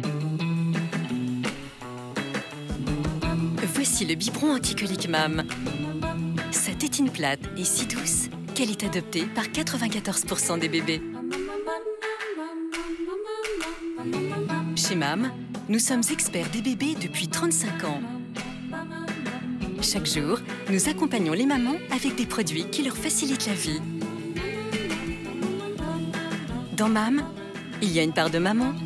Voici le biberon anticolique MAM. Sa tétine plate est si douce qu'elle est adoptée par 94% des bébés. Chez MAM, nous sommes experts des bébés depuis 35 ans. Chaque jour, nous accompagnons les mamans avec des produits qui leur facilitent la vie. Dans MAM, il y a une part de maman